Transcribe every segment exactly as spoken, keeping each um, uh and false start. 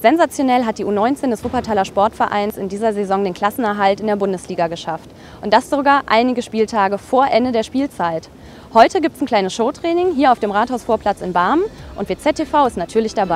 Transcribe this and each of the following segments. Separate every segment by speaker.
Speaker 1: Sensationell hat die U neunzehn des Wuppertaler Sportvereins in dieser Saison den Klassenerhalt in der Bundesliga geschafft. Und das sogar einige Spieltage vor Ende der Spielzeit. Heute gibt es ein kleines Showtraining hier auf dem Rathausvorplatz in Barmen und W Z T V ist natürlich dabei.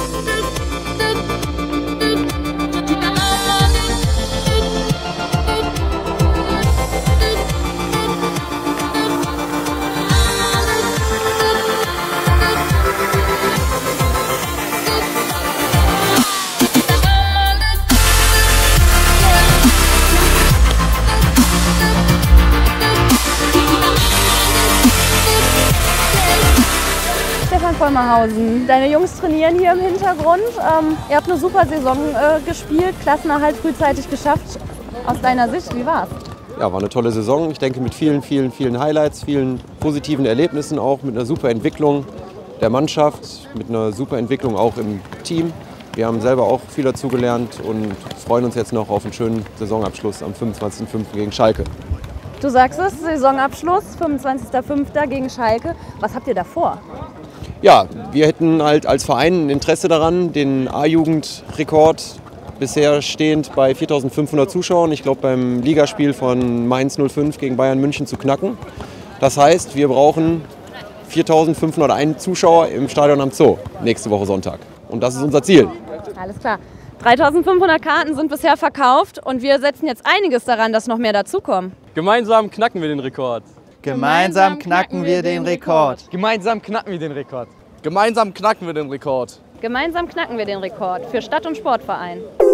Speaker 1: Stefan Vollmerhausen, deine Jungs trainieren hier im Hintergrund. Ähm, ihr habt eine super Saison äh, gespielt, Klassenerhalt frühzeitig geschafft. Aus deiner Sicht, wie war's?
Speaker 2: Ja, war eine tolle Saison. Ich denke mit vielen, vielen, vielen Highlights, vielen positiven Erlebnissen auch, mit einer super Entwicklung der Mannschaft, mit einer super Entwicklung auch im Team. Wir haben selber auch viel dazugelernt und freuen uns jetzt noch auf einen schönen Saisonabschluss am fünfundzwanzigsten fünften gegen Schalke.
Speaker 1: Du sagst es, Saisonabschluss, fünfundzwanzigsten fünften gegen Schalke. Was habt ihr da vor?
Speaker 2: Ja, wir hätten halt als Verein ein Interesse daran, den A-Jugend-Rekord bisher stehend bei viertausendfünfhundert Zuschauern, ich glaube beim Ligaspiel von Mainz null fünf gegen Bayern München zu knacken. Das heißt, wir brauchen viertausendfünfhunderteins Zuschauer im Stadion am Zoo nächste Woche Sonntag. Und das ist unser Ziel.
Speaker 1: Alles klar. dreitausendfünfhundert Karten sind bisher verkauft und wir setzen jetzt einiges daran, dass noch mehr dazukommen.
Speaker 3: Gemeinsam knacken wir den Rekord.
Speaker 4: Gemeinsam knacken wir den Rekord.
Speaker 3: Gemeinsam knacken wir den Rekord.
Speaker 5: Gemeinsam knacken wir den Rekord.
Speaker 1: Gemeinsam knacken wir den Rekord für Stadt- und Sportverein.